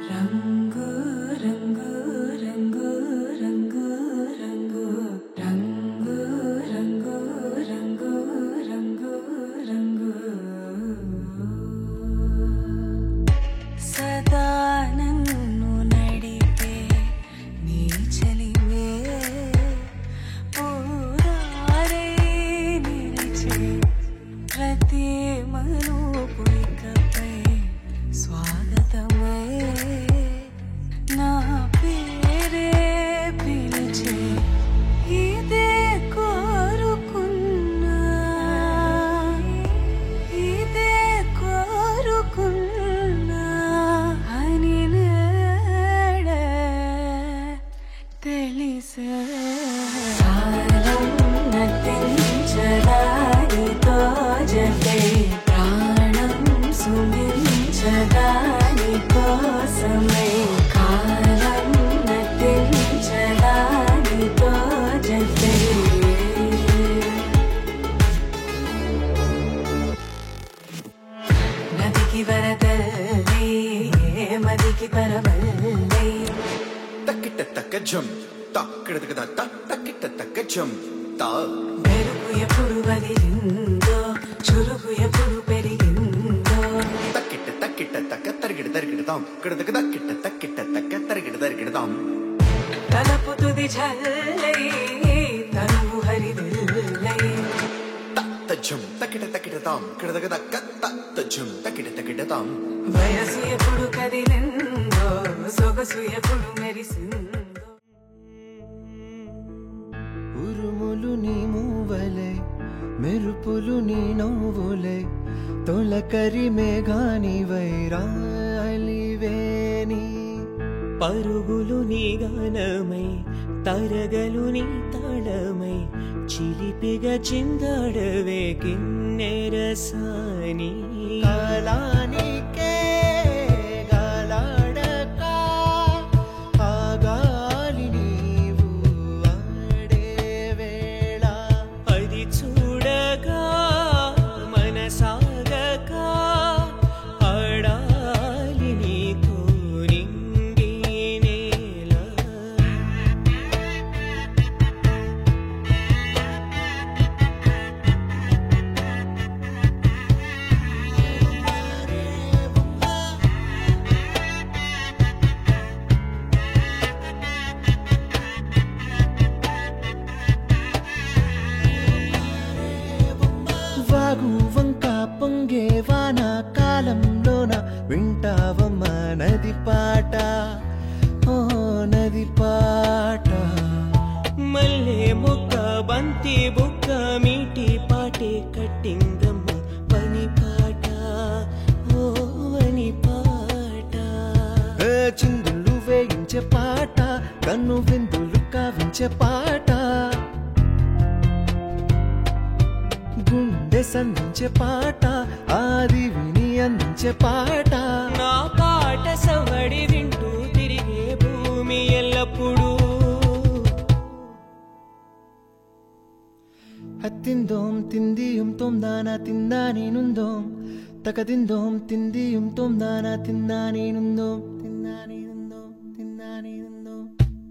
రంగు రంగు రంగు రంగు రంగు రంగు రంగు రంగు రంగు రంగు సదా నన్ను నడిపే నీ చలివే పూరారే నిలిచే ప్రతి మలుపు ఇకపై స్వాగతమే నా పేరే పిలిచే ఇదే కోరుకున్నా ఇదే కోరుకున్నా అని నేడే తెలిసే కాలం నటించడానితో జతే ప్రాణం సుమించడాని కోసమై కాలం నటించడానితో జతే నదికి వరదల్లే మదికి పరవల్లే తక్కిట తక్క జం తక్కిట తక్కిట తక్క జం తా మెరుపు ఎప్పుడు వదిలిందో చురుకు ఎప్పుడు పెరిగిందో తక్కిట తక్కిట తక్క తరిగిడ తరిగిడతాం కిడతక తక్కిట తక్కిట తక్క తరిగిడ తరిగిడతాం తలపు తుది చల్లై తనువు హరిదిల్లై తత్త జం తక్కిట తక్కిడతాం కిడతక తక్క తత్త జం తక్కిట తక్కిడతాం వయసు ఎప్పుడు కదిలిందో సొగసు ఎప్పుడు మెరిసిందో ఉరుములు నీ మూవలే మెరుపులు నీ నవ్వులే తొలకరి మేఘాని వైరాలివేని పరుగులు నీ గానమై తరగలు నీ తాళమై చిలిపిగా చిందడవే కిన్నెరసాని కాలానికే గాలాడక ఆ గాలి నీవు ఆడే వేళ అది చూడగా మనసాగక ఆడాలి నీతో నింగి నేల వాగు వంక పొంగే వాన కాలంలోన వింటావమ్మ నది పాట ఓ నది పాట మల్లె మొక్క బంతి బుక్క మీటి పాటే కట్టిందమ్మ పని పాట ఓ అని పాట చిందులు వేయించే పాట కన్ను విందులు కావించే పాట గుండె సంధించే పాట ఆది విని అందించే పాట నా పాట సవడి వింటూ తిరిగే భూమి ఎల్లప్పుడూ హత్తిందోం తిందియుం తొందానా తిందా నేనుందోం తకదిందోం తిందియుం తొందానా తిందా నేనుందోం తిందా నేనుందోం తిందా నేనుందోం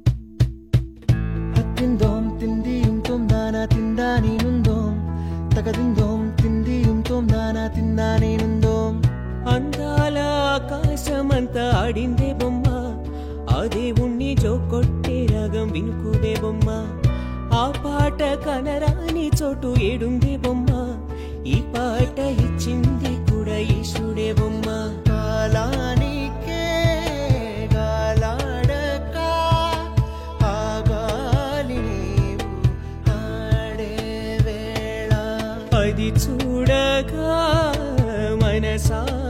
హత్తిందోం తిందియుం తొందానా తిందా నేనుందోం తకదిందోం తిందియుం తొందానా తిందా నేనుందోం అందాల ఆకాశమంతా ఆడిందే బొమ్మ ఆ దేవుణ్ణి జోకొట్టే రాగం వినుకువే బొమ్మ ఆ పాట కనరాని చోటు ఏడుందే బొమ్మ ఈ పాట ఇచ్చింది కూడా ఈశుడే బొమ్మ కాలానికే గాలాడక ఆ గాలి నీవు ఆడే వేళ అది చూడగా మనసా